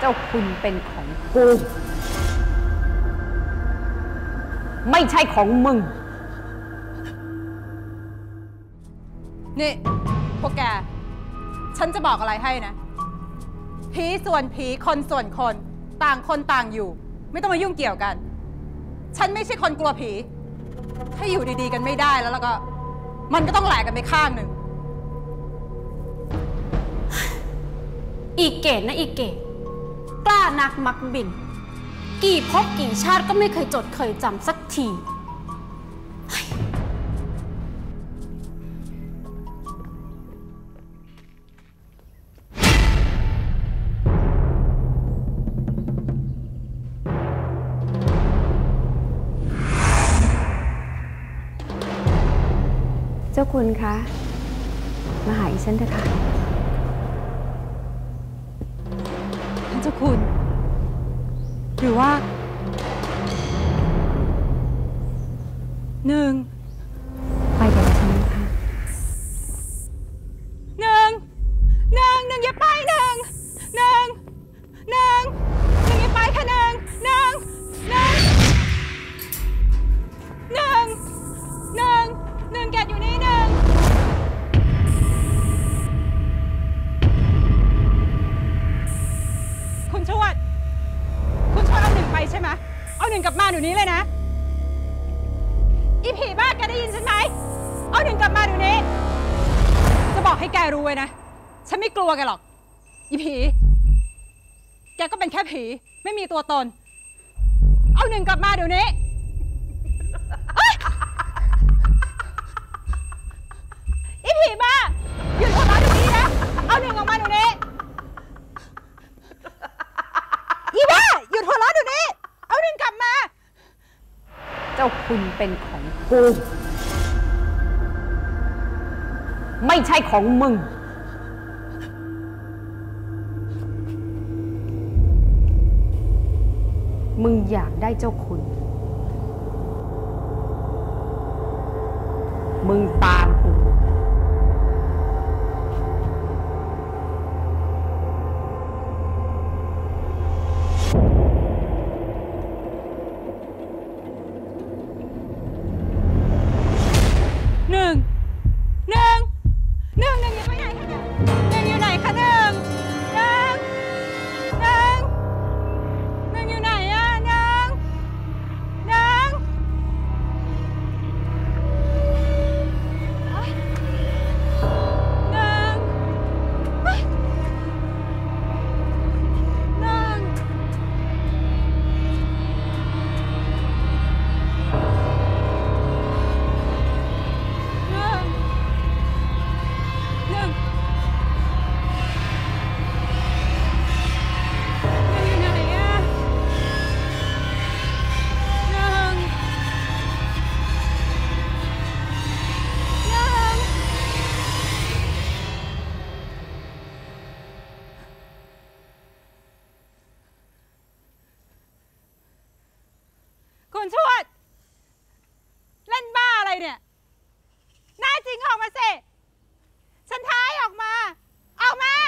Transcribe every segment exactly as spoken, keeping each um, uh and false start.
เจ้าคุณเป็นของกูไม่ใช่ของมึงนี่พวกแกฉันจะบอกอะไรให้นะผีส่วนผีคนส่วนคนต่างคนต่างอยู่ไม่ต้องมายุ่งเกี่ยวกันฉันไม่ใช่คนกลัวผีถ้าอยู่ดีๆกันไม่ได้แล้วแล้วก็มันก็ต้องแหลกกันไปข้างหนึ่งอีเกตนะอีเกตกล้านักมักบินกี่พบกี่ชาติก็ไม่เคยจดเคยจำสักทีเจ้าคุณคะมาหาอีฉันเถอะค่ะท่านเจ้าคุณหรือว่าหนึ่งไปกับฉันค่ะหนึ่งหนึ่งหนึ่งอย่าไปหนึ่งหนึ่งหนึ่งหนึ่งอย่าไปค่ะหนึ่งหนึ่งหนึ่งหนึ่งหนึ่งหนึ่งแกอยู่นี่หนึ่งคุณชวดคุณชวดเอาหนึ่งไปใช่ไหมเอาหนึ่งกลับมาเดี๋ยวนี้เลยนะอีผีบ้าแกได้ยินฉันไหมเอาหนึ่งกลับมาเดี๋ยวนี้จะบอกให้แกรู้ไว้นะฉันไม่กลัวแกหรอกอีผีแกก็เป็นแค่ผีไม่มีตัวตนเอาหนึ่งกลับมาเดี๋ยวนี้อีผีบ้าหยุดหัวเราะเดี๋ยวนี้นะเอาหนึ่งออกมาเดี๋ยวนี้อีบ้าหยุดหัวเราะเดี๋ยวนี้เอาหนึ่งกลับมาเจ้าคุณเป็นของกูไม่ใช่ของมึงมึงอยากได้เจ้าคุณมึงตามกูหนึ่งหนึ่งหนึ่งหนึ่งอยู่ไหนคะหนึ่งหนึ่งอยู่ไหนคะหนึ่งหนึ่งหนึ่งหนึ่งอยู่ไหนอะหนึ่งหนึ่งหนึ่งหนึ่งคุณชวดเล่นบ้าอะไรเนี่ยแน่จริงออกมาสิฉันท้ายออกมาออกมา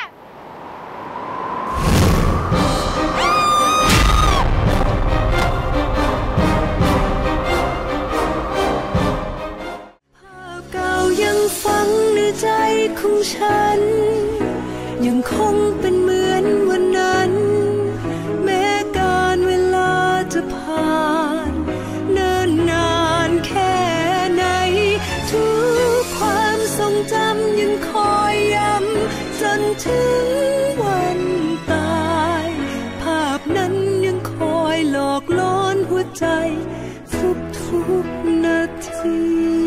ภาพเก่ายังฝังในใจของฉันยังคงเป็นเหมือนวันนั้นแม้การเวลาจะผ่านเนิ่นนานแค่ไหนทุกความทรงจำยังคอยย้ำจนถึงวันตายภาพนั้นยังคอยหลอกล่อหัวใจทุกๆนาที